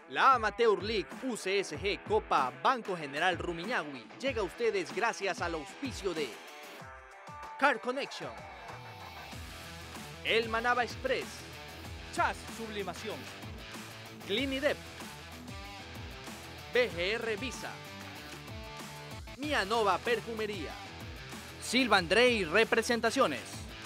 La Amateur League UCSG Copa Banco General Rumiñahui llega a ustedes gracias al auspicio de Car Connection, El Manaba Express, Chas Sublimación, Clinidep, BGR Visa, Mianova Perfumería, Silva Andrei Representaciones.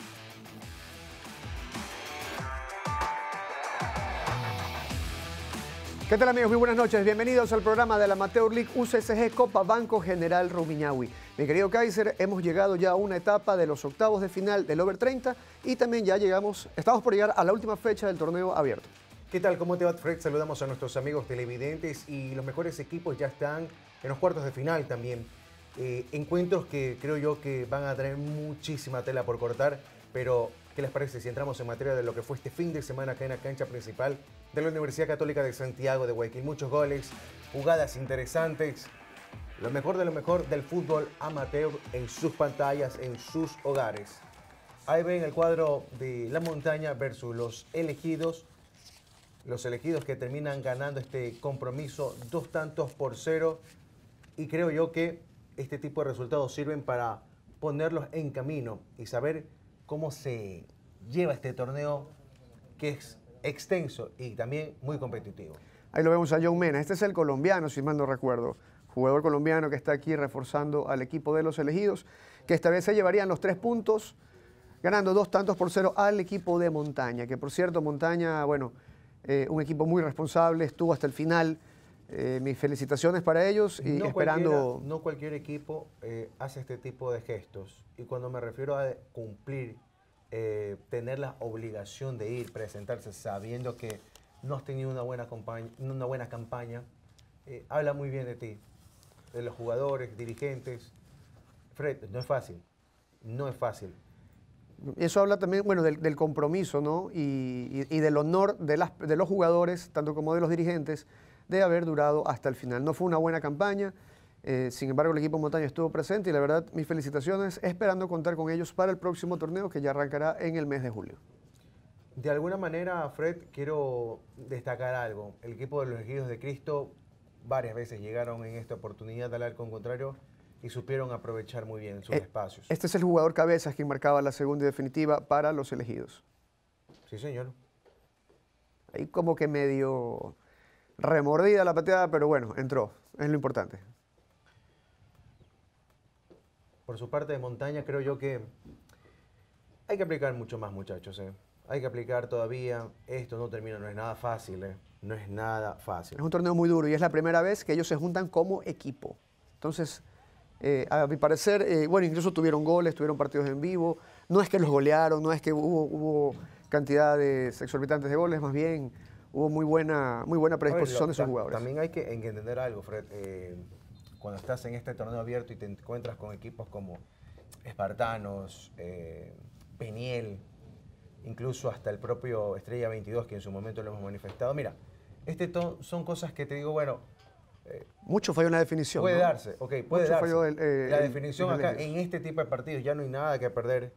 ¿Qué tal, amigos? Muy buenas noches. Bienvenidos al programa de la Amateur League UCSG Copa Banco General Rumiñahui. Mi querido Kaiser, hemos llegado ya a una etapa de los octavos de final del Over 30 y también ya estamos por llegar a la última fecha del torneo abierto. ¿Qué tal? ¿Cómo te va, Fred? Saludamos a nuestros amigos televidentes y los mejores equipos ya están en los cuartos de final también. Encuentros que creo yo que van a tener muchísima tela por cortar, pero ¿qué les parece si entramos en materia de lo que fue este fin de semana acá en la cancha principal de la Universidad Católica de Santiago de Guayaquil? Muchos goles, jugadas interesantes, lo mejor de lo mejor del fútbol amateur en sus pantallas, en sus hogares. Ahí ven el cuadro de La Montaña versus los elegidos que terminan ganando este compromiso 2-0, y creo yo que este tipo de resultados sirven para ponerlos en camino y saber cómo se lleva este torneo, que es extenso y también muy competitivo. Ahí lo vemos a John Mena. Este es el colombiano, si mal no recuerdo. Jugador colombiano que está aquí reforzando al equipo de los elegidos, que esta vez se llevarían los 3 puntos, ganando 2-0 al equipo de Montaña. Que por cierto, Montaña, bueno, un equipo muy responsable, estuvo hasta el final. Mis felicitaciones para ellos y esperando... No cualquier equipo hace este tipo de gestos. Y cuando me refiero a cumplir, tener la obligación de ir, presentarse sabiendo que no has tenido una buena campaña, habla muy bien de ti, de los jugadores, dirigentes. Fred, no es fácil, no es fácil. Eso habla también, bueno, del compromiso, ¿no? Y del honor de los jugadores, tanto como de los dirigentes, de haber durado hasta el final. No fue una buena campaña, sin embargo el equipo Montaña estuvo presente y la verdad mis felicitaciones, esperando contar con ellos para el próximo torneo que ya arrancará en el mes de julio. De alguna manera, Fred, quiero destacar algo. El equipo de los Elegidos de Cristo varias veces llegaron en esta oportunidad al arco contrario y supieron aprovechar muy bien sus espacios. Este es el jugador Cabezas quien marcaba la segunda y definitiva para los elegidos. Sí, señor. Ahí como que medio remordida la pateada, pero bueno, entró, es lo importante. Por su parte de Montaña, creo yo que hay que aplicar mucho más, muchachos. Hay que aplicar todavía. Esto no termina, no es nada fácil. No es nada fácil. Es un torneo muy duro y es la primera vez que ellos se juntan como equipo. Entonces, a mi parecer, bueno, incluso tuvieron goles, tuvieron partidos en vivo. No es que los golearon, no es que hubo cantidades exorbitantes de goles, más bien hubo muy buena predisposición de sus jugadores. También hay que entender algo, Fred. Cuando estás en este torneo abierto y te encuentras con equipos como Espartanos, Peniel, incluso hasta el propio Estrella 22, que en su momento lo hemos manifestado. Mira, son cosas que te digo, bueno... mucho falló en la definición. Puede darse, puede darse. Falló la definición acá, en este tipo de partidos, ya no hay nada que perder.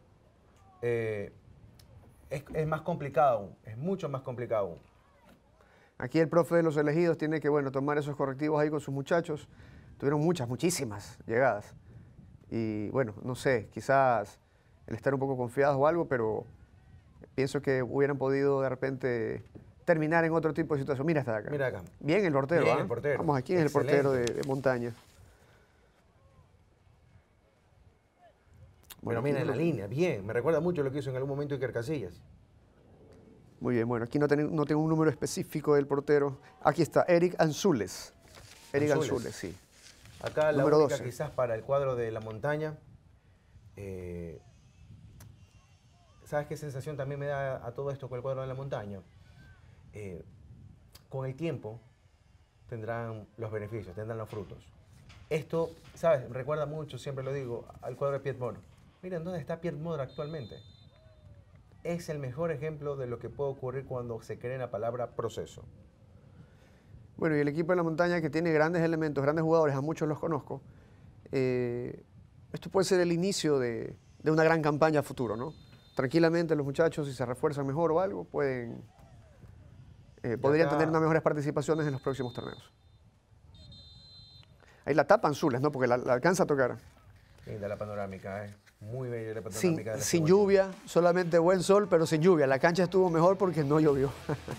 Es más complicado aún, es mucho más complicado aún. Aquí el profe de los elegidos tiene que, bueno, tomar esos correctivos ahí con sus muchachos. Tuvieron muchísimas llegadas. Y bueno, no sé, quizás el estar un poco confiados o algo, pero pienso que hubieran podido de repente terminar en otro tipo de situación. Mira hasta acá. Mira acá. Bien el portero. Bien el portero. Vamos, aquí es el portero de Montaña. Bueno, mira en la línea, bien. Me recuerda mucho lo que hizo en algún momento Iker Casillas. Muy bien, bueno, aquí no tengo un número específico del portero. Aquí está, Eric Anzules. Eric Anzules, sí. Acá la número única 12. Quizás para el cuadro de La Montaña. ¿Sabes qué sensación también me da a todo esto con el cuadro de La Montaña? Con el tiempo tendrán los beneficios, tendrán los frutos. Esto, ¿sabes? Me recuerda mucho, siempre lo digo, al cuadro de Piet Moro. Miren, ¿dónde está Piet Moro actualmente? Es el mejor ejemplo de lo que puede ocurrir cuando se cree la palabra proceso. Bueno, y el equipo de La Montaña, que tiene grandes elementos, grandes jugadores, a muchos los conozco, esto puede ser el inicio de una gran campaña a futuro, ¿no? Tranquilamente los muchachos, si se refuerzan mejor o algo, pueden podrían tener unas mejores participaciones en los próximos torneos. Ahí la tapan Zules, ¿no? Porque la alcanza a tocar. Linda la panorámica, muy bella la panorámica. Sin lluvia, solamente buen sol, pero sin lluvia. La cancha estuvo mejor porque no llovió.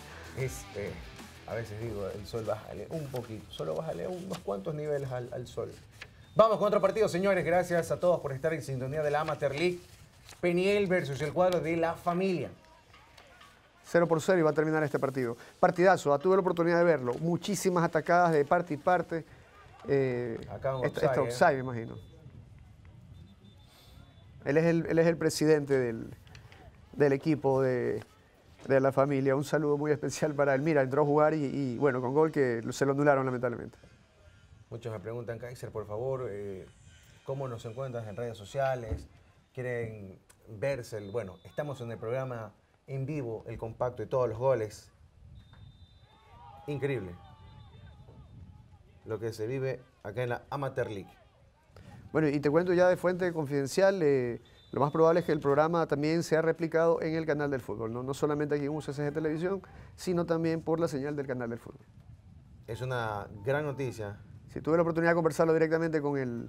A veces digo, el sol bájale un poquito, solo bájale unos cuantos niveles al sol. Vamos con otro partido, señores. Gracias a todos por estar en sintonía de la Amateur League. Peniel versus el cuadro de La Familia. 0-0 y va a terminar este partido. Partidazo, tuve la oportunidad de verlo. Muchísimas atacadas de parte y parte. Acá un Está offside, me imagino. Él es el presidente del equipo de La Familia. Un saludo muy especial para él. Mira, entró a jugar y bueno, con gol que se lo anularon lamentablemente. Muchos me preguntan, Kaiser, por favor, ¿cómo nos encuentras en redes sociales? ¿Quieren verse? Bueno, estamos en el programa en vivo, el compacto de todos los goles. Increíble lo que se vive acá en la Amateur League. Bueno, y te cuento ya de fuente confidencial, lo más probable es que el programa también sea replicado en el canal del fútbol, no solamente aquí en UCSG Televisión, sino también por la señal del canal del fútbol. Es una gran noticia. Sí, tuve la oportunidad de conversarlo directamente con el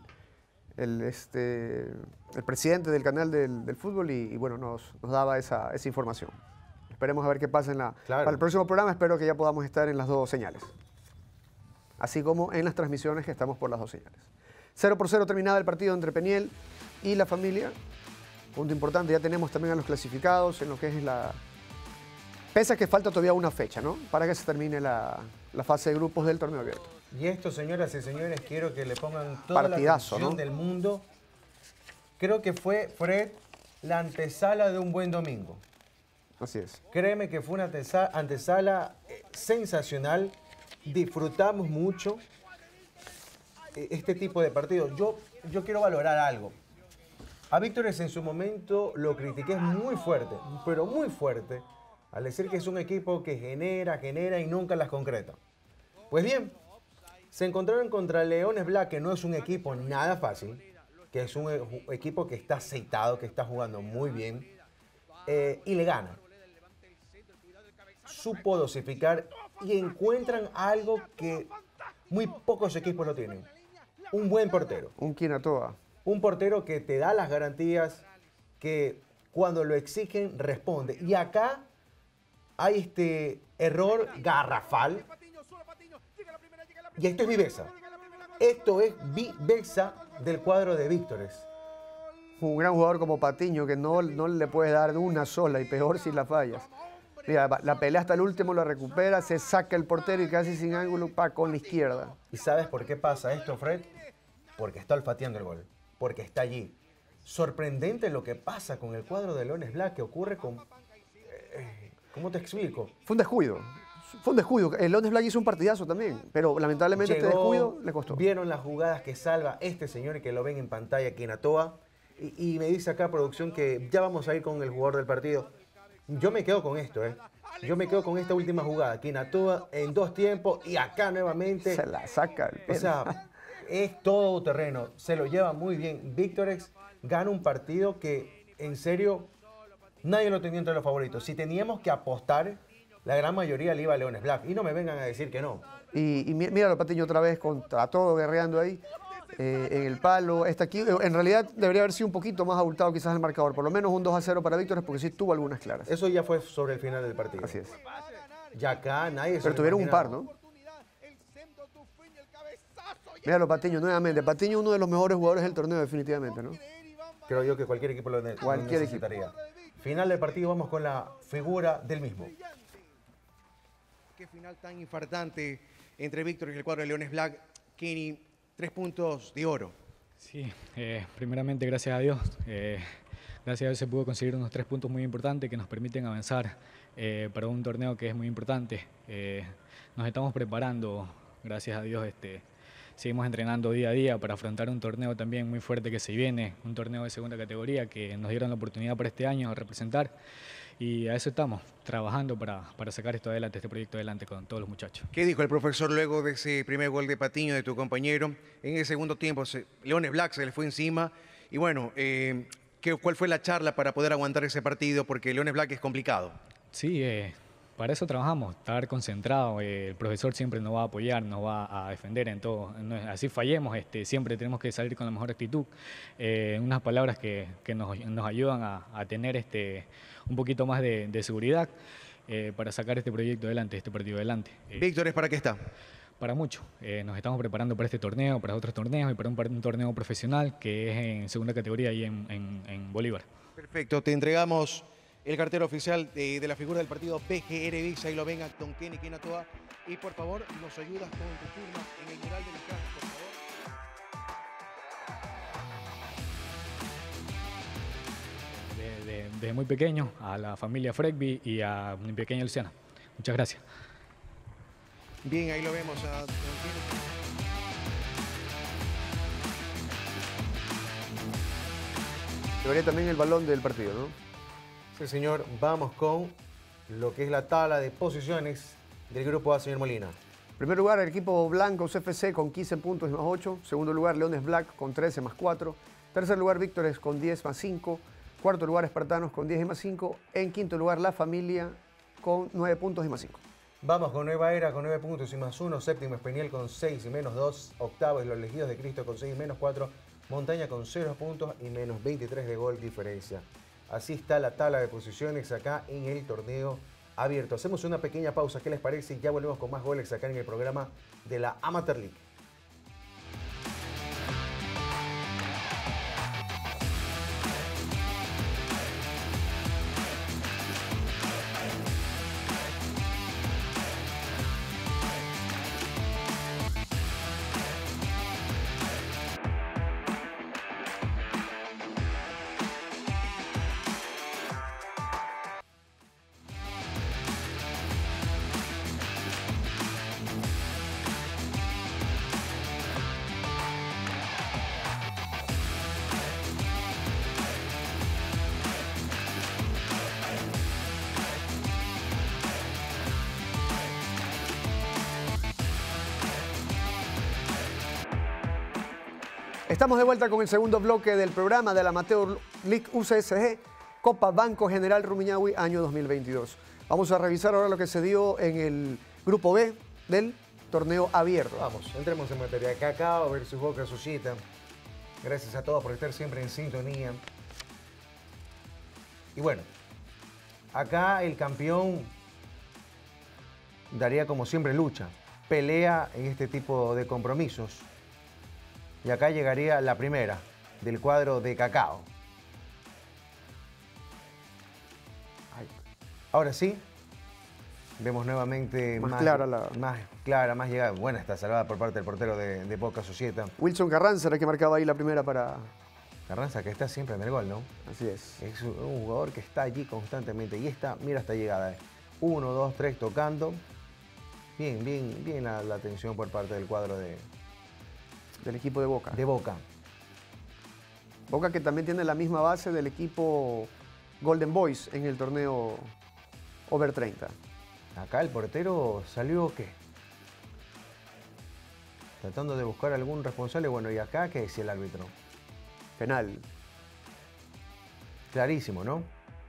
presidente del canal del fútbol y bueno, nos daba esa información. Esperemos a ver qué pasa para el próximo programa. Espero que ya podamos estar en las dos señales, así como en las transmisiones que estamos por las dos señales. 0-0 terminaba el partido entre Peniel y La Familia. Punto importante, ya tenemos también a los clasificados en lo que es pese a que falta todavía una fecha, ¿no? Para que se termine la fase de grupos del torneo abierto. Y esto, señoras y señores, quiero que le pongan toda la atención del mundo. Creo que fue, Fred, la antesala de un buen domingo. Así es. Créeme que fue una antesala sensacional. Disfrutamos mucho este tipo de partidos. Yo quiero valorar algo. A Víctores en su momento lo critiqué muy fuerte, pero muy fuerte, al decir que es un equipo que genera y nunca las concreta. Pues bien, se encontraron contra Leones Black, que no es un equipo nada fácil, que es un equipo que está aceitado, que está jugando muy bien, y le gana. Supo dosificar y encuentran algo que muy pocos equipos lo tienen. Un buen portero. Un Quinatoa. Un portero que te da las garantías, que cuando lo exigen responde. Y acá hay este error garrafal. Y esto es viveza. Esto es viveza del cuadro de Víctores. Un gran jugador como Patiño que no le puedes dar una sola y peor si la fallas. Mira, la pelea hasta el último, la recupera, se saca el portero y casi sin ángulo con la izquierda. ¿Y sabes por qué pasa esto, Fred? Porque está olfateando el gol. Porque está allí. Sorprendente lo que pasa con el cuadro de Leones Black, que ocurre con... ¿Cómo te explico? Fue un descuido. Fue un descuido. El Leones Black hizo un partidazo también, pero lamentablemente este descuido le costó. Vieron las jugadas que salva este señor que lo ven en pantalla aquí en Atoa. Y me dice acá, producción, que ya vamos a ir con el jugador del partido. Yo me quedo con esto, Yo me quedo con esta última jugada. Quinatoa en 2 tiempos y acá nuevamente. Se la saca el pelo. O sea, es todo terreno. Se lo lleva muy bien. Víctores gana un partido que, en serio, nadie lo tenía entre los favoritos. Si teníamos que apostar, la gran mayoría le iba a Leones Black. Y no me vengan a decir que no. Y míralo, Patiño, otra vez contra todo, guerreando ahí. En el palo, aquí, en realidad debería haber sido un poquito más abultado quizás el marcador, por lo menos un 2-0 para Víctores porque sí tuvo algunas claras. Eso ya fue sobre el final del partido. Así es. Ya acá nadie se Pero tuvieron un par, ¿no? Míralo, Patiño, nuevamente. Patiño uno de los mejores jugadores del torneo, definitivamente, ¿no? Creo yo que cualquier equipo lo necesitaría. Final del partido, vamos con la figura del mismo. Qué final tan infartante entre Víctores y el cuadro de Leones Black. Kenny, 3 puntos de oro. Sí, primeramente gracias a Dios. Gracias a Dios se pudo conseguir unos 3 puntos muy importantes que nos permiten avanzar para un torneo que es muy importante. Nos estamos preparando, gracias a Dios, seguimos entrenando día a día para afrontar un torneo también muy fuerte que se viene, un torneo de segunda categoría que nos dieron la oportunidad para este año de representar. Y a eso estamos, trabajando para sacar esto adelante, este proyecto adelante con todos los muchachos. ¿Qué dijo el profesor luego de ese primer gol de Patiño de tu compañero? En el segundo tiempo, Leones Black se le fue encima. Y bueno, ¿cuál fue la charla para poder aguantar ese partido? Porque Leones Black es complicado. Sí, Para eso trabajamos, estar concentrado. El profesor siempre nos va a apoyar, nos va a defender en todo. Así fallemos, siempre tenemos que salir con la mejor actitud. Unas palabras que nos ayudan a tener un poquito más de seguridad para sacar este proyecto adelante, este partido adelante. Víctor, ¿es para qué está? Para mucho. Nos estamos preparando para este torneo, para otros torneos y para un torneo profesional que es en segunda categoría ahí en Bolívar. Perfecto, te entregamos el cartel oficial de la figura del partido PGR Visa. Ahí lo ven, Don Kenny Kenatoa. Y por favor, nos ayudas con tu firma en el mural de la casa, por favor. Desde muy pequeño, a la familia Fregby y a mi pequeña Luciana. Muchas gracias. Bien, ahí lo vemos a Don Kenny. Llevaría también el balón del partido, ¿no? Sí, señor. Vamos con lo que es la tabla de posiciones del grupo A, señor Molina. En primer lugar, el equipo Blancos FC con 15 puntos y más 8. Segundo lugar, Leones Black con 13 más 4. Tercer lugar, Víctores con 10 más 5. Cuarto lugar, Espartanos con 10 y más 5. En quinto lugar, La Familia con 9 puntos y más 5. Vamos con Nueva Era con 9 puntos y más 1. Séptimo, Espeniel con 6 y menos 2. Octavo, Los Elegidos de Cristo con 6 y menos 4. Montaña con 0 puntos y menos 23 de gol diferencia. Así está la tabla de posiciones acá en el torneo abierto. Hacemos una pequeña pausa, ¿qué les parece? Y ya volvemos con más goles acá en el programa de la Amateur League. Estamos de vuelta con el segundo bloque del programa de la Amateur League UCSG, Copa Banco General Rumiñahui, año 2022. Vamos a revisar ahora lo que se dio en el grupo B del torneo abierto. Vamos, entremos en materia. Cacao versus Boca Suscita. Gracias a todos por estar siempre en sintonía. Y bueno, acá el campeón daría como siempre lucha, pelea en este tipo de compromisos. Y acá llegaría la primera del cuadro de Cacao. Ahora sí, vemos nuevamente más clara la... Más clara, más llegada. Buena esta salvada por parte del portero de Boca Societa. Wilson Carranza era el que marcaba ahí la primera para... Carranza, que está siempre en el gol, ¿no? Así es. Es un jugador que está allí constantemente. Y esta, mira esta llegada. 1, 2, 3 tocando. Bien la atención por parte del cuadro del equipo de Boca. De Boca. Boca que también tiene la misma base del equipo Golden Boys en el torneo Over 30. Acá el portero salió, ¿qué? Tratando de buscar algún responsable. Bueno, ¿y acá qué decía el árbitro? Penal. Clarísimo, ¿no?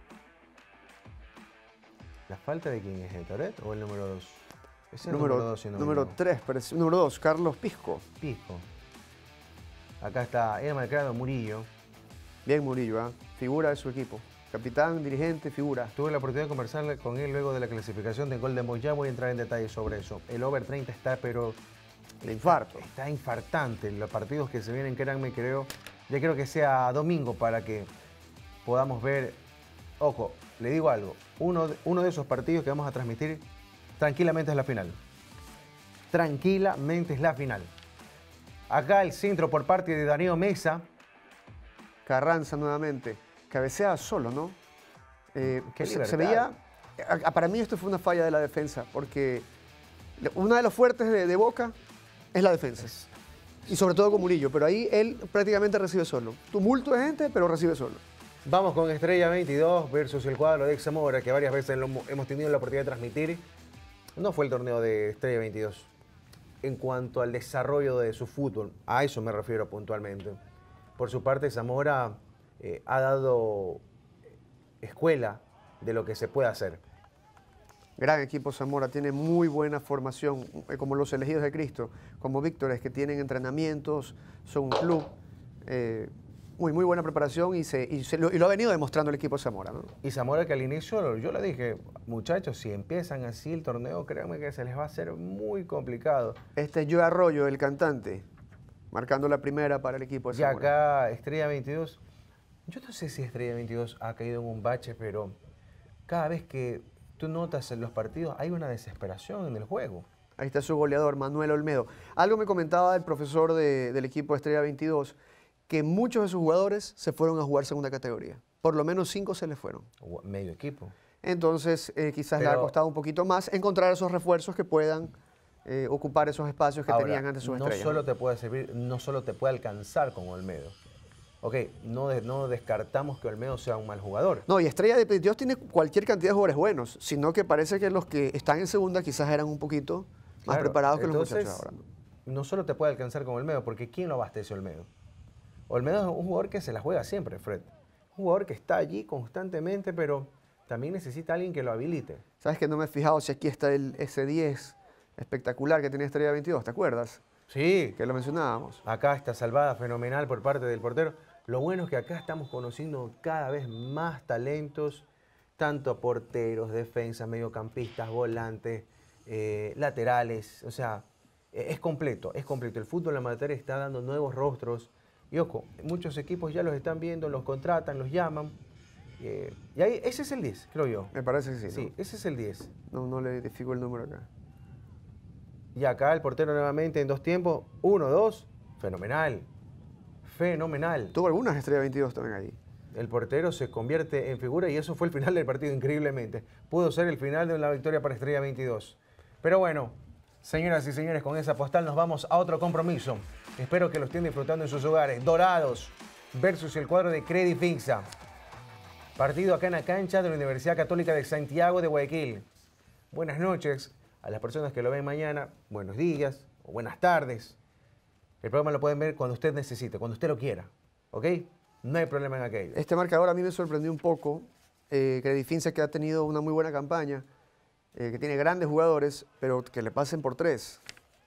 ¿La falta de quién es? ¿De Toret o el número 2? Es el número 2. Número 3, número 2, Carlos Pisco. Pisco. Acá está el marcado Murillo. Bien Murillo, ¿eh? Figura de su equipo. Capitán, dirigente, figura. Tuve la oportunidad de conversar con él luego de la clasificación de Golden Boy. Ya voy a entrar en detalle sobre eso. El Over 30 está, pero... El infarto. Está infartante. Los partidos que se vienen, créanme, ya creo que sea domingo para que podamos ver... Ojo, le digo algo. Uno de esos partidos que vamos a transmitir tranquilamente es la final. Tranquilamente es la final. Acá el centro por parte de Darío Mesa. Carranza nuevamente. Cabecea solo, ¿no? Qué libertad. Se veía... Para mí esto fue una falla de la defensa, porque uno de los fuertes de Boca es la defensa. Y sobre todo con Murillo, pero ahí él prácticamente recibe solo. Tumulto de gente, pero recibe solo. Vamos con Estrella 22 versus el cuadro de Zamora, que varias veces hemos tenido la oportunidad de transmitir. No fue el torneo de Estrella 22. En cuanto al desarrollo de su fútbol, a eso me refiero puntualmente. Por su parte, Zamora ha dado escuela de lo que se puede hacer. Gran equipo Zamora, tiene muy buena formación, como los elegidos de Cristo, como Víctores, que tienen entrenamientos, son un club. Muy buena preparación y lo ha venido demostrando el equipo Zamora, ¿no? Y Zamora, que al inicio yo le dije, muchachos, si empiezan así el torneo, créanme que se les va a hacer muy complicado. Este es Joe Arroyo, el cantante, marcando la primera para el equipo de Y Zamora. acá Estrella 22, yo no sé si Estrella 22 ha caído en un bache, pero cada vez que tú notas en los partidos hay una desesperación en el juego. Ahí está su goleador, Manuel Olmedo. Algo me comentaba el profesor del equipo de Estrella 22, que muchos de sus jugadores se fueron a jugar segunda categoría. Por lo menos 5 se les fueron. Medio equipo. Entonces, quizás le ha costado un poquito más encontrar esos refuerzos que puedan ocupar esos espacios que Ahora, tenían antes sus no estrellas. solo te puede servir, no solo te puede alcanzar con Olmedo. Ok, no descartamos que Olmedo sea un mal jugador. No, y Estrella de Dios tiene cualquier cantidad de jugadores buenos, sino que parece que los que están en segunda quizás eran un poquito más Claro, preparados que los entonces, muchachos ahora, ¿no? No solo te puede alcanzar con Olmedo, porque ¿quién lo abastece Olmedo? Olmedo es un jugador que se la juega siempre, Fred. Un jugador que está allí constantemente, pero también necesita a alguien que lo habilite. ¿Sabes que no me he fijado si aquí está el S10 espectacular que tenía Estrella 22? ¿Te acuerdas? Sí, Que lo mencionábamos. acá está salvada fenomenal por parte del portero. Lo bueno es que acá estamos conociendo cada vez más talentos, tanto porteros, defensas, mediocampistas, volantes, laterales. O sea, es completo, es completo. El fútbol amateur está dando nuevos rostros. Y ojo, muchos equipos ya los están viendo, los contratan, los llaman. Y ahí, ese es el 10, creo yo. Me parece que sí, ¿no? Sí, ese es el 10. No le identifico el número acá. Y acá el portero nuevamente en 2 tiempos. 1, 2. Fenomenal. Fenomenal. Tuvo algunas Estrella 22 también ahí. El portero se convierte en figura y eso fue el final del partido, increíblemente. Pudo ser el final de una victoria para Estrella 22. Pero bueno, señoras y señores, con esa postal nos vamos a otro compromiso. Espero que lo estén disfrutando en sus hogares. Dorados versus el cuadro de Credifinsa. Partido acá en la cancha de la Universidad Católica de Santiago de Guayaquil. Buenas noches a las personas que lo ven mañana. Buenos días o buenas tardes. El programa lo pueden ver cuando usted necesite, cuando usted lo quiera. ¿Ok? No hay problema en aquello. Este marcador a mí me sorprendió un poco. Credifinsa, que ha tenido una muy buena campaña, que tiene grandes jugadores, pero que le pasen por 3.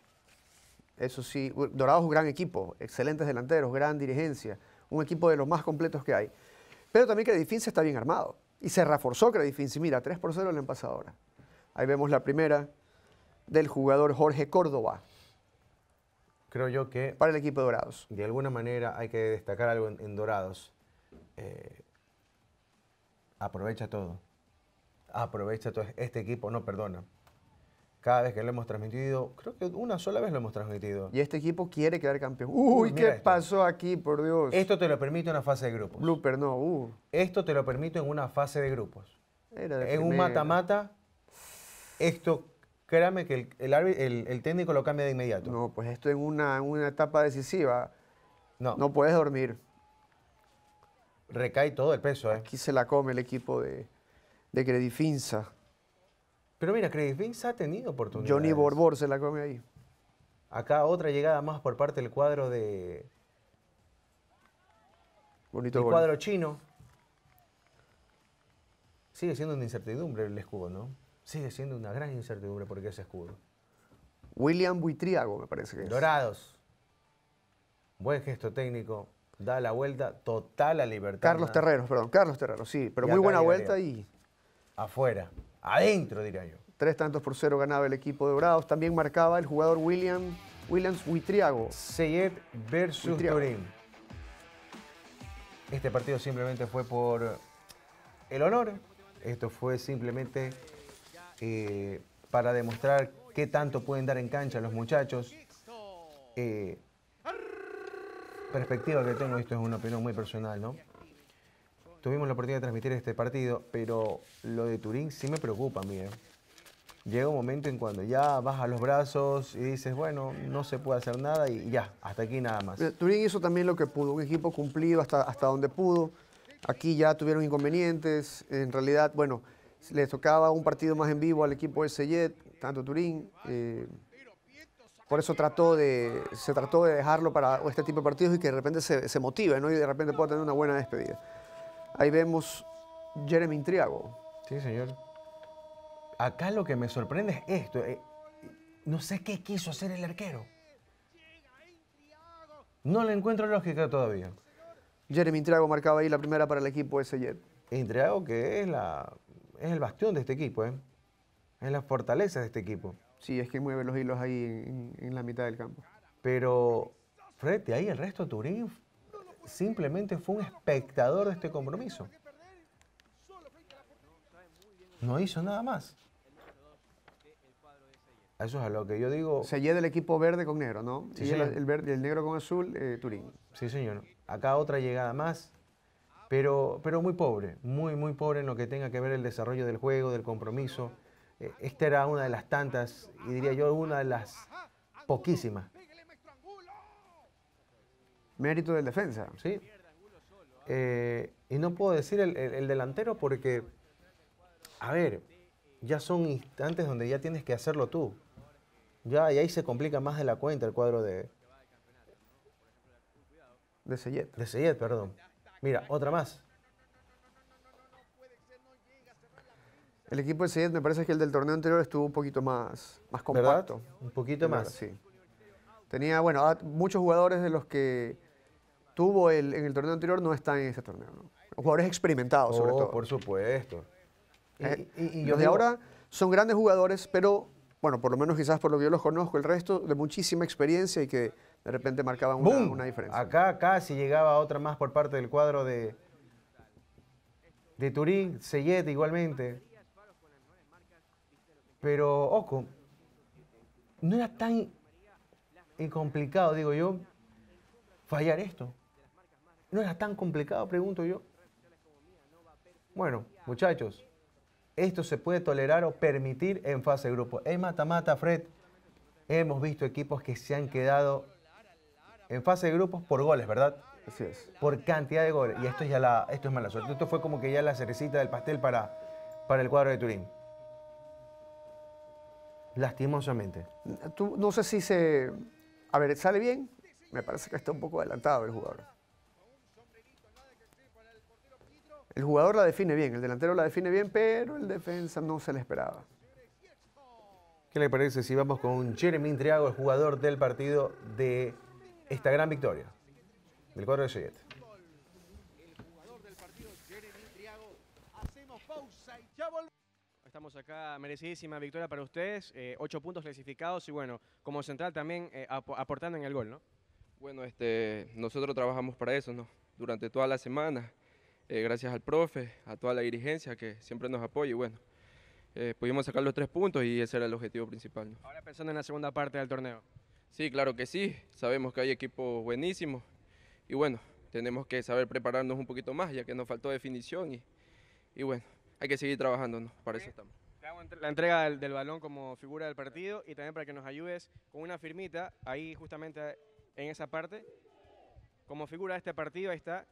Eso sí, Dorados es un gran equipo, excelentes delanteros, gran dirigencia, un equipo de los más completos que hay. Pero también Credifinsa está bien armado y se reforzó Credifinsa. Mira, 3-0 le han pasado ahora. Ahí vemos la primera del jugador Jorge Córdoba Creo yo que para el equipo de Dorados. de alguna manera hay que destacar algo en Dorados. Aprovecha todo. Aprovecha todo. Este equipo no perdona. Cada vez que lo hemos transmitido, creo que una sola vez lo hemos transmitido. Y este equipo quiere quedar campeón. Uy, mira ¿qué esto. pasó aquí, por Dios? Esto te lo permite una fase de grupos. Blooper, no. Esto te lo permite en una fase de grupos. Era de En un primera. mata-mata, esto, créame que el técnico lo cambia de inmediato. No, pues esto en una etapa decisiva. No, No puedes dormir. recae todo el peso. Aquí se la come el equipo de Credifinsa. Pero mira, Credifinsa ha tenido oportunidades. Johnny Borbor se la come ahí. Acá otra llegada más por parte del cuadro Bonito el gol. cuadro chino. Sigue siendo una incertidumbre el escudo, ¿no? Sigue siendo una gran incertidumbre porque ese escudo. William Buitriago, me parece que es. Dorados. Buen gesto técnico. Da la vuelta total a libertad. Carlos Terreros, perdón. Carlos Terreros, sí. Pero Y muy acá buena llegaría. vuelta y Afuera. Adentro, diría yo. 3-0 ganaba el equipo de Dorados. También marcaba el jugador Williams Buitriago. Seyed versus Buitriago. Turín. Este partido simplemente fue por el honor. Esto fue simplemente para demostrar qué tanto pueden dar en cancha los muchachos. Perspectiva que tengo, esto es una opinión muy personal, ¿no? Tuvimos la oportunidad de transmitir este partido, pero lo de Turín sí me preocupa a mí, ¿eh? Llega un momento en cuando ya bajas los brazos y dices, bueno, no se puede hacer nada y ya, hasta aquí nada más. Turín hizo también lo que pudo. Un equipo cumplido hasta donde pudo. Aquí ya tuvieron inconvenientes. En realidad, bueno, les tocaba un partido más en vivo al equipo de Seyed, tanto Turín. Por eso se trató de dejarlo para este tipo de partidos y que de repente se motive, ¿no? Y de repente pueda tener una buena despedida. Ahí vemos Jeremy Intriago. Sí, señor. acá lo que me sorprende es esto. No sé qué quiso hacer el arquero. No le encuentro lógica todavía. Jeremy Intriago marcaba ahí la primera para el equipo Jet. Intriago, que es el bastión de este equipo, ¿eh? Es la fortaleza de este equipo. Sí, es que mueve los hilos ahí en la mitad del campo. Pero, Fred, de ahí el resto de Turín simplemente fue un espectador de este compromiso. No hizo nada más. Eso es a lo que yo digo. Jet del equipo verde con negro, ¿no? Sí, y señor. el negro con azul, Turín. Sí, señor. Acá otra llegada más, pero muy pobre, muy pobre en lo que tenga que ver el desarrollo del juego, del compromiso. Esta era una de las tantas, y diría yo, una de las poquísimas. Mérito del defensa. ¿Sí? Y no puedo decir el delantero porque, a ver, ya son instantes donde ya tienes que hacerlo tú. Ya, y ahí se complica más de la cuenta el cuadro de Jet. De Seyed, perdón. Mira, otra más. El equipo de Jet me parece que el del torneo anterior estuvo un poquito más compacto. ¿Verdad? Un poquito más. Sí. Tenía, bueno, muchos jugadores de los que tuvo en el torneo anterior no están en este torneo, ¿no? Jugadores experimentados, sobre todo. Por supuesto. Y los de ahora son grandes jugadores, pero, bueno, por lo menos quizás por lo que yo los conozco, el resto de muchísima experiencia y que de repente marcaban una diferencia. Acá casi llegaba otra más por parte del cuadro de Turín, Seyed igualmente. Pero, ojo, no era tan complicado, digo yo, fallar esto. No era tan complicado, pregunto yo. Bueno, muchachos, esto se puede tolerar o permitir en fase de grupo. En mata-mata, Fred, hemos visto equipos que se han quedado en fase de grupos por goles, ¿verdad? Así es. Por cantidad de goles. Y esto es mala suerte. Esto fue como que ya la cerecita del pastel para el cuadro de Turín. Lastimosamente. No sé si a ver, ¿sale bien? Me parece que está un poco adelantado el jugador. El jugador la define bien, el delantero la define bien, pero el defensa no se le esperaba. ¿Qué le parece si vamos con Jeremy Intriago, el jugador del partido de esta gran victoria del cuadro de Seyed? Estamos acá, merecidísima victoria para ustedes, 8 puntos clasificados y bueno, como central también aportando en el gol, ¿no? Bueno, nosotros trabajamos para eso, ¿no? Durante toda la semana, gracias al profe, a toda la dirigencia que siempre nos apoya y bueno, pudimos sacar los 3 puntos y ese era el objetivo principal, ¿no? Ahora pensando en la segunda parte del torneo. Sí, claro que sí, sabemos que hay equipos buenísimos y bueno, tenemos que saber prepararnos un poquito más ya que nos faltó definición y bueno, hay que seguir trabajando, ¿no? Para eso estamos. Te hago la entrega del balón como figura del partido y también para que nos ayudes con una firmita ahí justamente en esa parte. Como figura de este partido, ahí está.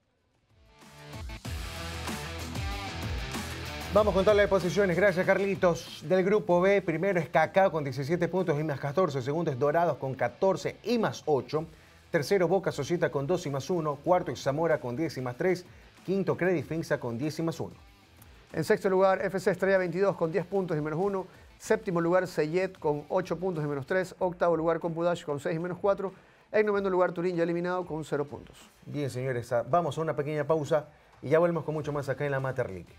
Vamos con todas las posiciones. Gracias, Carlitos. Del grupo B, primero es Cacao con 17 puntos y más 14. Segundo es Dorados con 14 y más 8. Tercero, Boca Societa con 2 y más 1. Cuarto es Zamora con 10 y más 3. Quinto, Credit Finza con 10 y más 1. En sexto lugar, FC Estrella 22 con 10 puntos y menos 1. Séptimo lugar, Seyed con 8 puntos y menos 3. Octavo lugar, Compudash con 6 y menos 4. En noveno lugar, Turín ya eliminado con 0 puntos. Bien, señores, vamos a una pequeña pausa y ya volvemos con mucho más acá en la Mater League.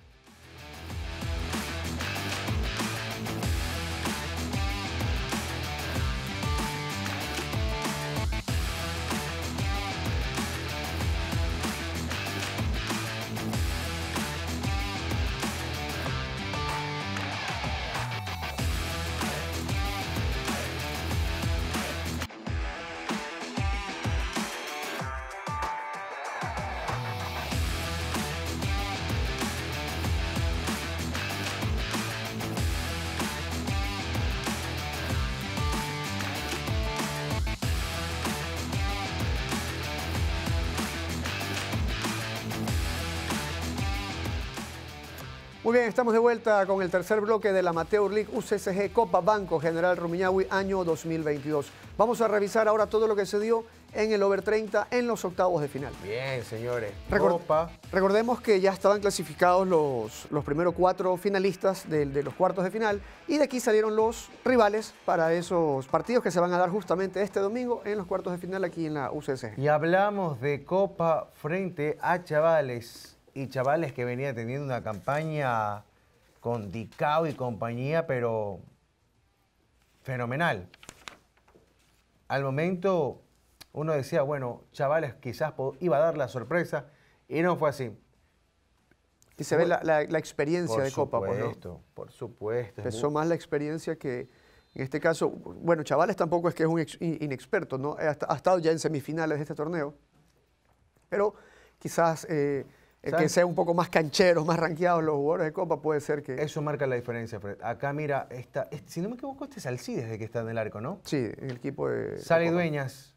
Muy bien, estamos de vuelta con el tercer bloque de la Amateur League UCSG Copa Banco General Rumiñahui año 2022. Vamos a revisar ahora todo lo que se dio en el over 30 en los octavos de final. Bien, señores. Copa. Recordemos que ya estaban clasificados los primeros 4 finalistas de los cuartos de final y de aquí salieron los rivales para esos partidos que se van a dar justamente este domingo en los cuartos de final aquí en la UCSG. Y hablamos de Copa frente a Chavales y Chavales que venía teniendo una campaña con Dicao y compañía, pero fenomenal. Al momento uno decía, bueno, Chavales quizás iba a dar la sorpresa y no fue así. Y se ve la experiencia de Copa. Por supuesto. Pesó más la experiencia que, en este caso, bueno, Chavales tampoco es que es un inexperto, ¿no? Ha estado ya en semifinales de este torneo, pero quizás el que sea un poco más cancheros, más rankeados los jugadores de Copa puede ser que... Eso marca la diferencia, Fred. Acá mira, si no me equivoco, este es Alcides de que está en el arco, ¿no? Sí, en el equipo de... Sale Dueñas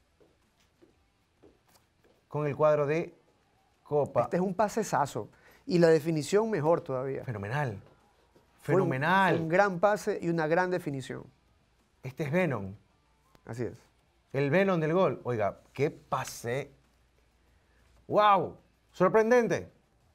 con el cuadro de Copa. Este es un pasesazo. Y la definición mejor todavía. Fenomenal. Fue un gran pase y una gran definición. Este es Venom. Así es. El Venom del gol. Oiga, qué pase. ¡Wow! Sorprendente.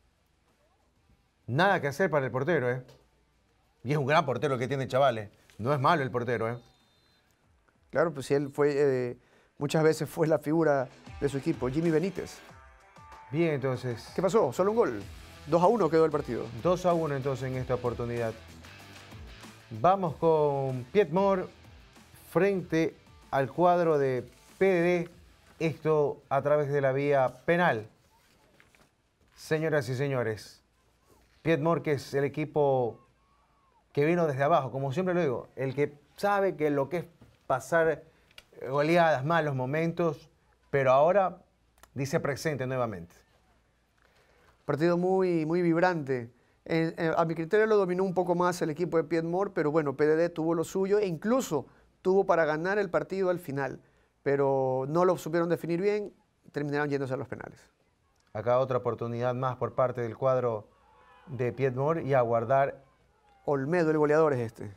Nada que hacer para el portero, ¿eh? Y es un gran portero que tiene Chavales. No es malo el portero, ¿eh? Claro, pues si él fue, muchas veces fue la figura de su equipo, Jimmy Benítez. Bien, entonces. ¿Qué pasó? Solo un gol. 2-1 quedó el partido. 2-1 entonces en esta oportunidad. Vamos con Piedmont frente al cuadro de PDD. Esto a través de la vía penal. Señoras y señores, Piedmont, que es el equipo que vino desde abajo, como siempre lo digo, el que sabe que lo que es pasar goleadas, malos momentos, pero ahora dice presente nuevamente. Partido muy vibrante. A mi criterio lo dominó un poco más el equipo de Piedmont, pero bueno, PDD tuvo lo suyo e incluso tuvo para ganar el partido al final, pero no lo supieron definir bien, terminaron yéndose a los penales. Acá otra oportunidad más por parte del cuadro de Piedmont y a guardar. Olmedo, el goleador es este.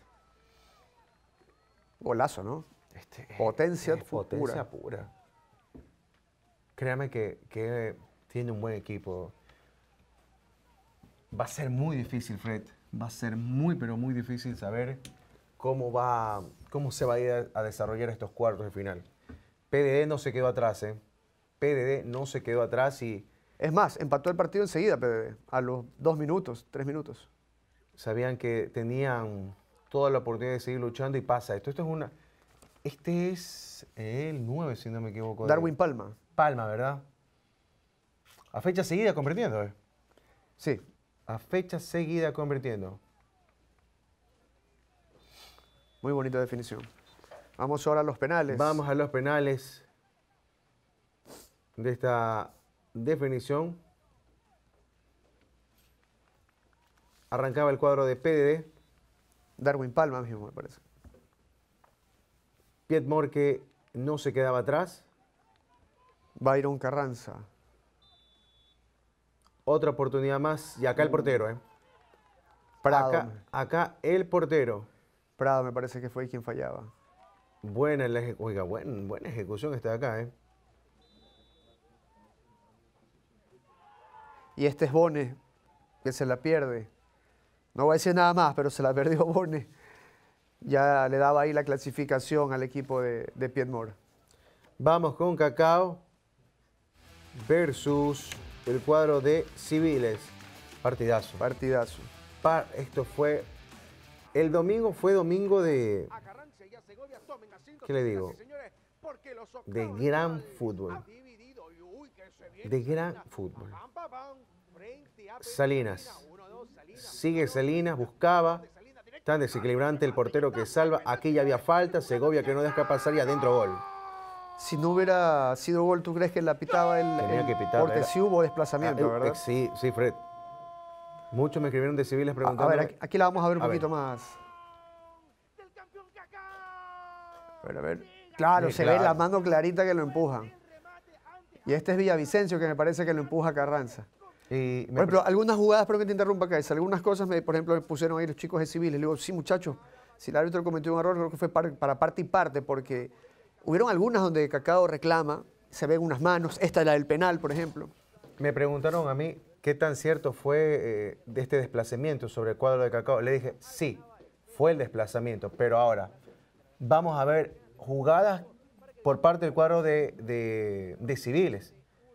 Golazo, ¿no? Potencia pura. Créame que tiene un buen equipo. Va a ser muy difícil, Fred. Va a ser muy, pero muy difícil saber cómo se va a ir a desarrollar estos cuartos de final. PDD no se quedó atrás, ¿eh? PDD no se quedó atrás y... Es más, empató el partido enseguida, PDD, a los 2 minutos, 3 minutos. Sabían que tenían toda la oportunidad de seguir luchando y pasa esto. Este es el 9, si no me equivoco. Darwin Palma. Palma, ¿verdad? A fecha seguida convirtiendo, ¿eh? Sí. A fecha seguida convirtiendo. Muy bonita definición. Vamos ahora a los penales. Vamos a los penales de esta definición. Arrancaba el cuadro de PDD. Darwin Palma mismo, me parece. Piedmont que no se quedaba atrás. Byron Carranza. Otra oportunidad más. Y acá el portero, ¿eh? Prado. Acá el portero. Prado me parece que fue quien fallaba. Buena ejecución esta de acá, ¿eh? Y este es Bone, que se la pierde. No voy a decir nada más, pero se la perdió Bone. Ya le daba ahí la clasificación al equipo de Piedmont. Vamos con Cacao versus el cuadro de Civiles. Partidazo. Partidazo. Esto fue... El domingo fue domingo de... ¿Qué le digo? De gran fútbol. De gran fútbol. Salinas. Sigue Salinas, buscaba. Tan desequilibrante el portero que salva. Aquí ya había falta. Segovia que no deja pasar y adentro gol. Si no hubiera sido gol, ¿tú crees que la pitaba el porque sí hubo desplazamiento, ¿verdad? Sí, Fred. Muchos me escribieron de Civiles preguntando. A ver, aquí la vamos a ver un poquito más. A ver. Claro, sí, se ve la mano clarita que lo empujan. Y este es Villavicencio, que me parece que lo empuja a Carranza. Por ejemplo, algunas jugadas, pero que te interrumpa, Caes, algunas cosas, por ejemplo, me pusieron ahí los chicos de Civiles. Le digo, sí, muchachos, si el árbitro cometió un error, creo que fue para parte y parte, porque Hubieron algunas donde Cacao reclama, se ven unas manos, esta es la del penal, por ejemplo. Me preguntaron a mí qué tan cierto fue de este desplazamiento sobre el cuadro de Cacao. Le dije, sí, fue el desplazamiento, pero ahora vamos a ver jugadas por parte del cuadro de Civiles.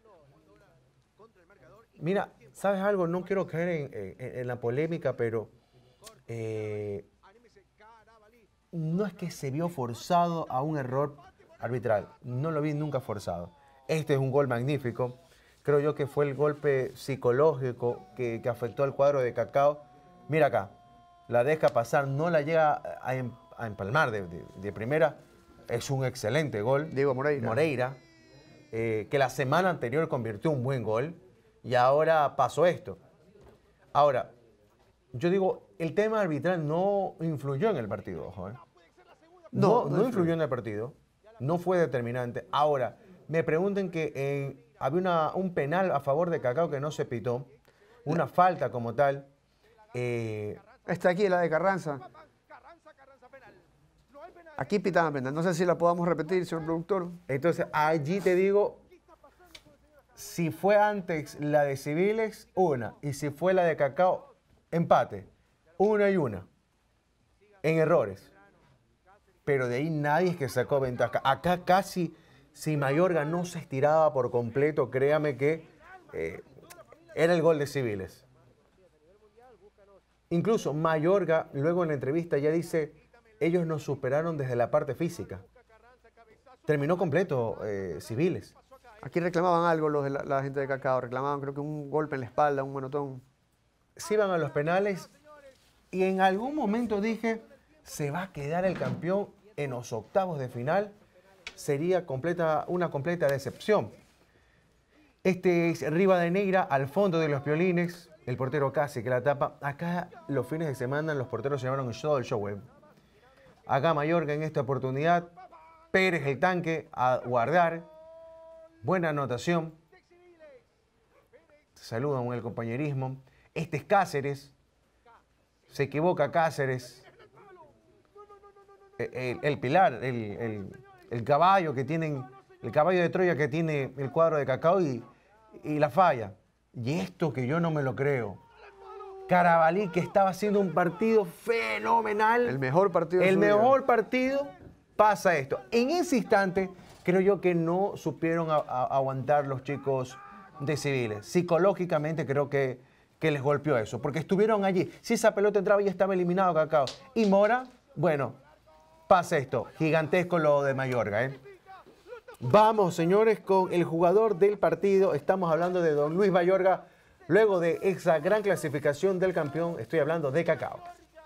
Mira, ¿sabes algo? No quiero caer en la polémica, pero no es que se vio forzado a un error arbitral. No lo vi nunca forzado. Este es un gol magnífico. Creo yo que fue el golpe psicológico que afectó al cuadro de Cacao. Mira acá, la deja pasar, no la llega a empalmar de primera. Es un excelente gol. Diego Moreira. Que la semana anterior convirtió un buen gol y ahora pasó esto. Ahora, yo digo, el tema arbitral no influyó en el partido, ojo. No influyó en el partido, no fue determinante. Ahora, me pregunten que había un penal a favor de Cacao que no se pitó, una falta como tal. Esta aquí es la de Carranza. Aquí pitaban penal. No sé si la podamos repetir, señor productor. Entonces, allí te digo, si fue antes la de Civiles, una. Y si fue la de Cacao, empate. Una y una. En errores. Pero de ahí nadie es que sacó ventaja. Acá casi, si Mayorga no se estiraba por completo, créame que era el gol de Civiles. Incluso Mayorga, luego en la entrevista ya dice, ellos nos superaron desde la parte física. Terminó completo Civiles. Aquí reclamaban algo los de la gente de Cacao. Reclamaban creo que un golpe en la espalda, un manotón. Se iban a los penales y en algún momento dije, se va a quedar el campeón en los octavos de final. Sería una completa decepción. Este es Rivadeneira al fondo de los Piolines. El portero casi que la tapa. Acá los fines de semana los porteros se llamaron todo el show. Acá Mayorga en esta oportunidad. Pérez el tanque a guardar. Buena anotación. Saludan con el compañerismo. Este es Cáceres. Se equivoca Cáceres. El pilar, el caballo que tienen, el caballo de Troya que tiene el cuadro de Cacao y la falla. Y esto que yo no me lo creo. Carabalí, que estaba haciendo un partido fenomenal. El mejor partido. El mejor partido, pasa esto. En ese instante, creo yo que no supieron aguantar los chicos de Civiles. Psicológicamente creo que les golpeó eso, porque estuvieron allí. Si esa pelota entraba ya estaba eliminado Cacao. Y Mora, bueno, pasa esto. Gigantesco lo de Mayorga, Vamos, señores, con el jugador del partido. Estamos hablando de don Luis Mayorga. Luego de esa gran clasificación del campeón, estoy hablando de Cacao.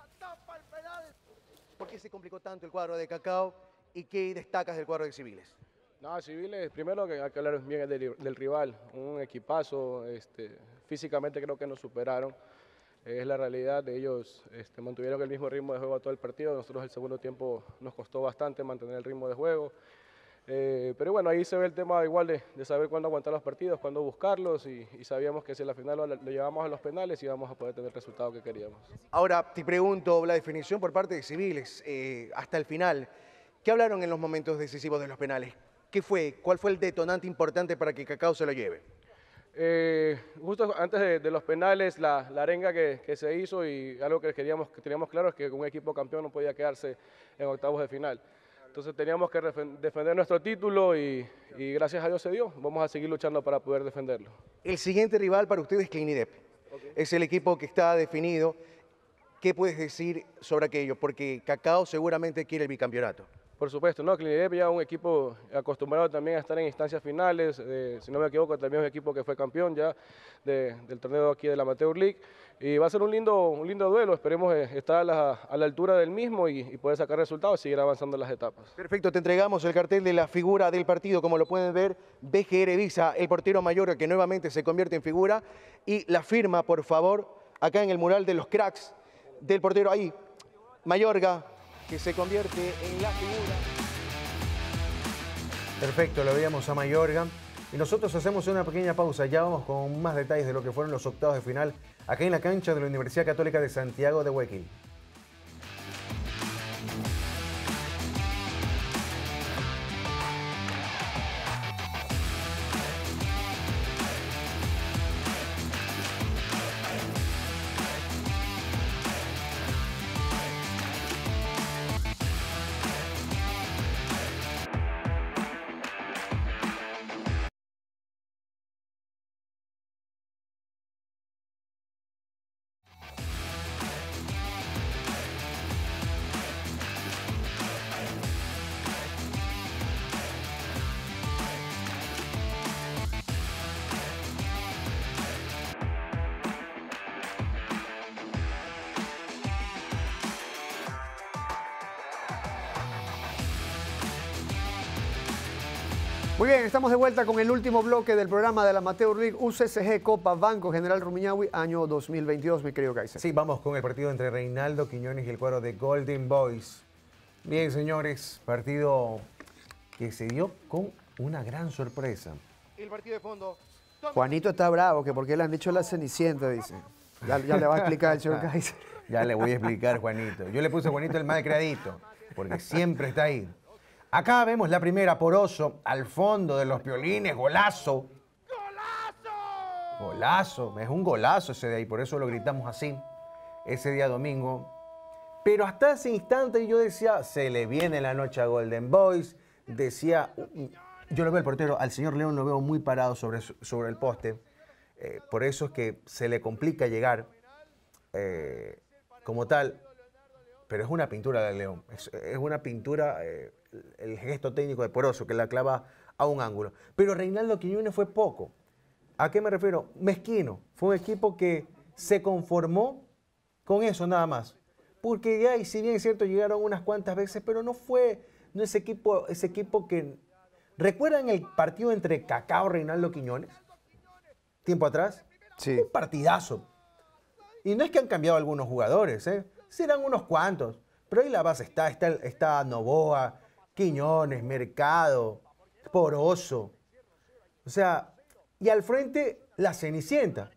¿Por qué se complicó tanto el cuadro de Cacao y qué destacas del cuadro de Civiles? No, Civiles, primero que hay que hablar bien del rival, un equipazo, físicamente creo que nos superaron, es la realidad, de ellos mantuvieron el mismo ritmo de juego todo el partido, nosotros el segundo tiempo nos costó bastante mantener el ritmo de juego, pero bueno, ahí se ve el tema igual de saber cuándo aguantar los partidos, cuándo buscarlos y sabíamos que si la final lo llevamos a los penales íbamos a poder tener el resultado que queríamos. Ahora te pregunto la definición por parte de Civiles hasta el final. ¿Qué hablaron en los momentos decisivos de los penales? ¿Qué fue? ¿Cuál fue el detonante importante para que Cacao se lo lleve? Justo antes de los penales, la arenga que se hizo y algo que teníamos claro es que un equipo campeón no podía quedarse en octavos de final. Entonces teníamos que defender nuestro título y gracias a Dios se dio. Vamos a seguir luchando para poder defenderlo. El siguiente rival para ustedes es Clinidep. Okay. Es el equipo que está definido. ¿Qué puedes decir sobre aquello? Porque Cacao seguramente quiere el bicampeonato. Por supuesto, no, Clinidep ya un equipo acostumbrado también a estar en instancias finales, si no me equivoco también es un equipo que fue campeón ya del torneo aquí de la Amateur League y va a ser un lindo duelo, esperemos estar a la altura del mismo y poder sacar resultados y seguir avanzando en las etapas. Perfecto, te entregamos el cartel de la figura del partido, como lo pueden ver, BGR Visa, el portero Mayorga que nuevamente se convierte en figura y la firma, por favor, acá en el mural de los cracks del portero ahí, Mayorga, que se convierte en la figura. Perfecto, lo veíamos a Mayorga. Y nosotros hacemos una pequeña pausa. Ya vamos con más detalles de lo que fueron los octavos de final acá en la cancha de la Universidad Católica de Santiago de Guayaquil. Muy bien, estamos de vuelta con el último bloque del programa de la Amateur League UCSG Copa Banco General Rumiñahui, año 2022, mi querido Kaiser. Sí, vamos con el partido entre Reinaldo Quiñones y el cuadro de Golden Boys. Bien, señores, partido que se dio con una gran sorpresa. El partido de fondo. Juanito está bravo, que porque le han dicho la Cenicienta, dice. Ya le va a explicar el señor Kaiser. Ya le voy a explicar, Juanito. Yo le puse a Juanito el mal creadito, porque siempre está ahí. Acá vemos la primera, Poroso, al fondo de los violines, golazo. ¡Golazo! Golazo, es un golazo ese de ahí, por eso lo gritamos así, ese día domingo. Pero hasta ese instante yo decía, se le viene la noche a Golden Boys. Decía, yo lo veo al portero, al señor León lo veo muy parado sobre el poste. Por eso es que se le complica llegar como tal. Pero es una pintura de León, es una pintura, el gesto técnico de Poroso, que la clava a un ángulo. Pero Reinaldo Quiñones fue poco. ¿A qué me refiero? Mezquino. Fue un equipo que se conformó con eso nada más. Porque ya, y si bien es cierto, llegaron unas cuantas veces, pero no fue ese equipo que... ¿Recuerdan el partido entre Cacao y Reinaldo Quiñones? Tiempo atrás. Sí. Un partidazo. Y no es que han cambiado algunos jugadores, serán unos cuantos. Pero ahí la base está Novoa, Quiñones, Mercado, Poroso. O sea, y al frente la Cenicienta.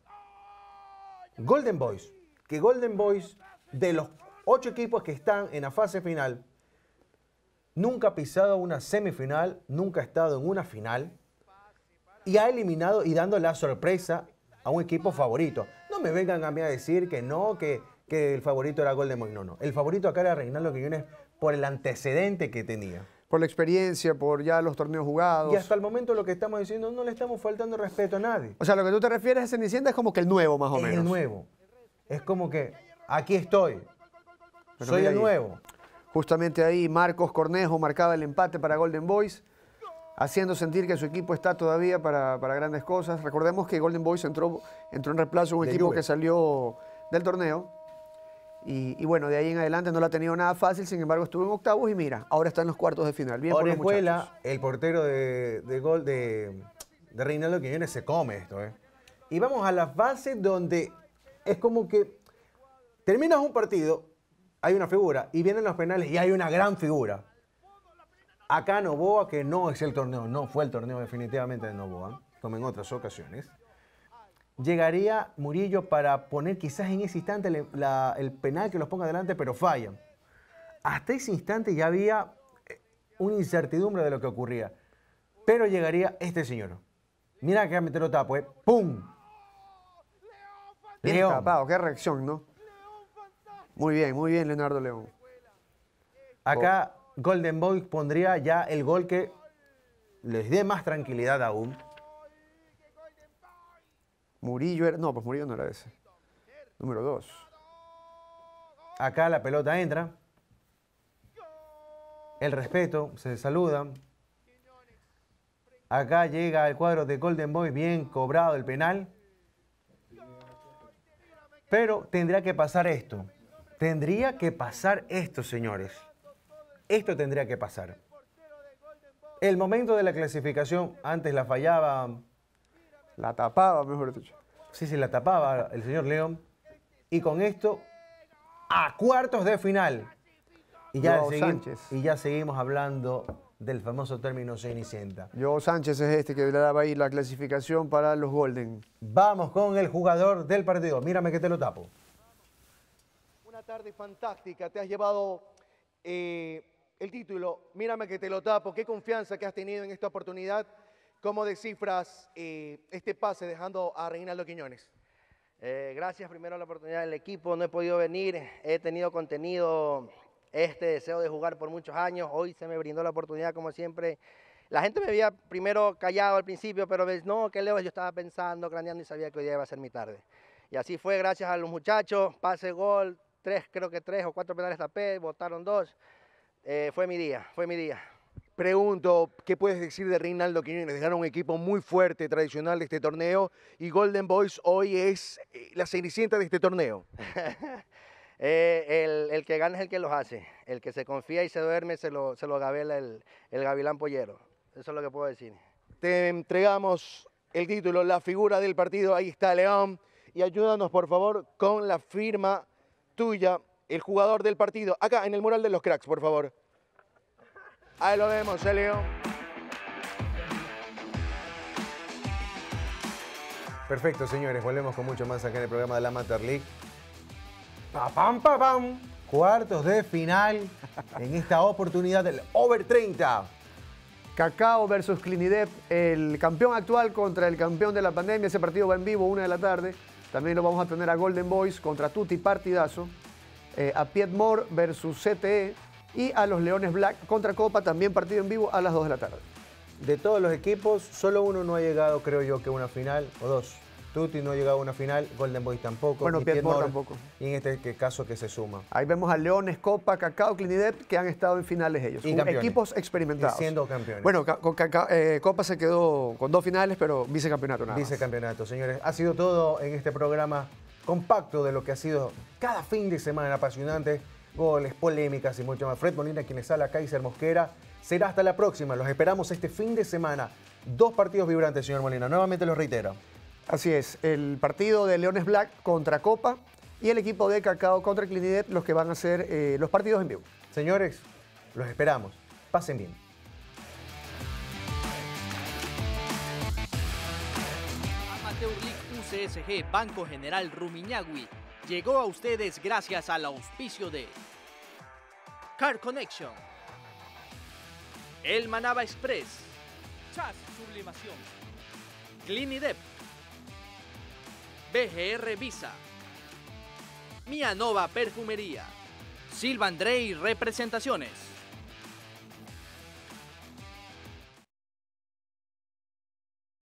Golden Boys. Que Golden Boys, de los 8 equipos que están en la fase final, nunca ha pisado una semifinal, nunca ha estado en una final y ha eliminado y dando la sorpresa a un equipo favorito. No me vengan a mí a decir que no, que el favorito era Golden Boys. No. El favorito acá era Reinaldo Quiñones por el antecedente que tenía. Por la experiencia, por ya los torneos jugados. Y hasta el momento lo que estamos diciendo, no le estamos faltando respeto a nadie. O sea, lo que tú te refieres a Cenicienta es como que el nuevo, más o menos. El nuevo. Es como que aquí estoy. Pero Soy mira el ahí, nuevo. Justamente ahí Marcos Cornejo marcaba el empate para Golden Boys, haciendo sentir que su equipo está todavía para grandes cosas. Recordemos que Golden Boys entró en reemplazo de un equipo que salió del torneo. Y bueno, de ahí en adelante no la ha tenido nada fácil, sin embargo estuvo en octavos y mira, ahora está en los cuartos de final. Bien por los muchachos. Orejuela, el portero de Reinaldo Quiñones, se come esto. Y vamos a la fase donde es como que terminas un partido, hay una figura, y vienen los penales y hay una gran figura. Acá Novoa, que no es el torneo, no fue el torneo definitivamente de Novoa, como en otras ocasiones. Llegaría Murillo para poner quizás en ese instante el penal que los ponga adelante, pero fallan. Hasta ese instante ya había una incertidumbre de lo que ocurría. Pero llegaría este señor. Mira que meterlo tapo, ¡pum! Bien León. tapado, qué reacción, ¿no? Muy bien, Leonardo León. Acá Golden Boys pondría ya el gol que les dé más tranquilidad aún. Murillo era... No, pues Murillo no era ese. Número 2. Acá la pelota entra. El respeto, se saludan. Acá llega el cuadro de Golden Boys, bien cobrado el penal. Pero tendría que pasar esto. Tendría que pasar esto, señores. Esto tendría que pasar. El momento de la clasificación, antes la fallaba. La tapaba, mejor dicho. Sí, la tapaba el señor León. Y con esto, a cuartos de final. Y ya seguimos hablando del famoso término Cenicienta. Joao Sánchez es este que le daba ahí la clasificación para los Golden. Vamos con el jugador del partido. Mírame que te lo tapo. Una tarde fantástica. Te has llevado el título. Mírame que te lo tapo. Qué confianza que has tenido en esta oportunidad. ¿Cómo descifras este pase dejando a Reinaldo Quiñones? Gracias primero a la oportunidad del equipo. No he podido venir. He tenido contenido, este deseo de jugar por muchos años. Hoy se me brindó la oportunidad como siempre. La gente me veía primero callado al principio, pero no, que Leo, yo estaba pensando, craneando y sabía que hoy día iba a ser mi tarde. Y así fue, gracias a los muchachos. Pase, gol, creo que 3 o 4 penales tapé, botaron 2. Fue mi día. Pregunto, ¿qué puedes decir de Reinaldo Quiñones? Dejaron un equipo muy fuerte, tradicional de este torneo, y Golden Boys hoy es la cenicienta de este torneo. El que gana es el que los hace. El que se confía y se duerme se lo gabela el gavilán pollero. Eso es lo que puedo decir. te entregamos el título, la figura del partido. Ahí está León. Y ayúdanos, por favor, con la firma tuya, el jugador del partido. Acá, en el mural de los cracks, por favor. Ahí lo vemos, León. Perfecto, señores. Volvemos con mucho más acá en el programa de la Amateur League. Pa, pam, pa, pam. Cuartos de final en esta oportunidad del Over 30. Cacao versus Clinidep, el campeón actual contra el campeón de la pandemia. Ese partido va en vivo, 1 de la tarde. También lo vamos a tener a Golden Boys contra Tutti, partidazo. A Piedmore versus CTE y a los Leones Black contra Copa, también partido en vivo a las 2 de la tarde. De todos los equipos, solo uno no ha llegado, creo yo, que a una final, o dos. Tutti no ha llegado a una final, Golden Boys tampoco. Bueno, y Piedmore tampoco. Y en este caso que se suma. Ahí vemos a Leones, Copa, Cacao, Clinidep, que han estado en finales ellos. Y campeones. Equipos experimentados. Y siendo campeones. Bueno, Copa se quedó con 2 finales, pero vicecampeonato nada más. Vicecampeonato, señores. Ha sido todo en este programa compacto de lo que ha sido cada fin de semana apasionante. Goles, polémicas y mucho más. Fred Molina, quienes habla, Kaiser Mosquera. Será hasta la próxima. Los esperamos este fin de semana. 2 partidos vibrantes, señor Molina. Nuevamente los reitero. Así es, el partido de Leones Black contra Copa y el equipo de Cacao contra Clinidep, los que van a ser los partidos en vivo. Señores, los esperamos. Pasen bien. Amateur League UCSG Banco General Rumiñahui llegó a ustedes gracias al auspicio de Car Connection, El Manaba Express, Chas Sublimación, Clinidep, BGR Visa, Mianova Perfumería, Silva Andrei Representaciones.